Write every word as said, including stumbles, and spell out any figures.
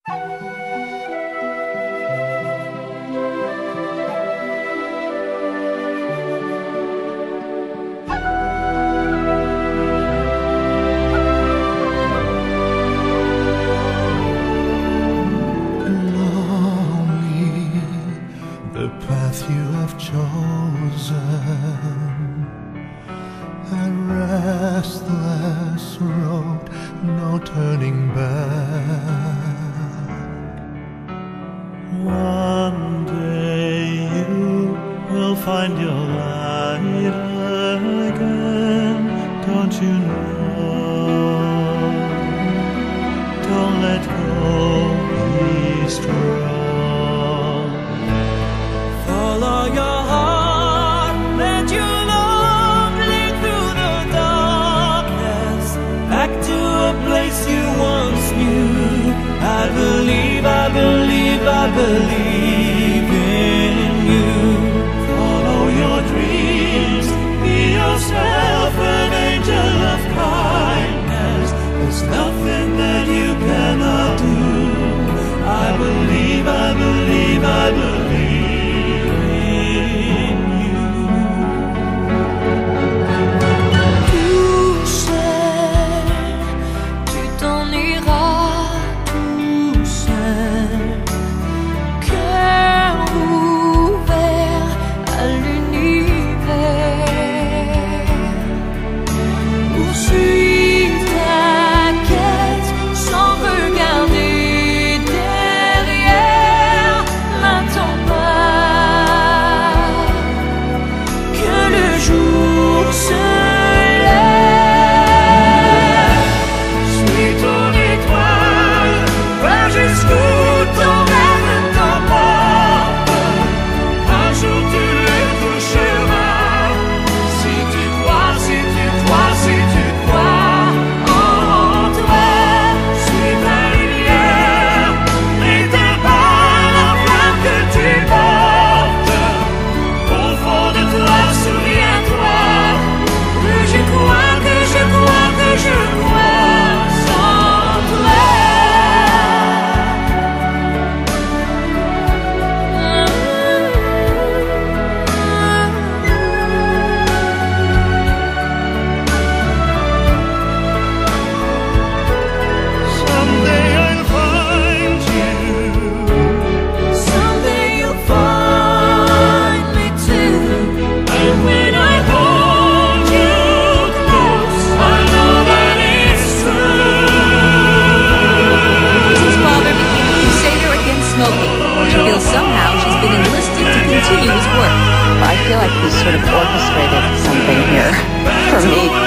The path you have chosen, a restless road, no turning back. One day you will find your light again, don't you know? Don't let go, be strong. Follow your heart, let your love lead through the darkness, back to a place you once knew. I believe, I believe, I believe in you. Follow your dreams, be yourself an angel of kindness. There's nothing that you cannot do. I believe, I believe, I believe. I feel like we sort of orchestrated something here for me.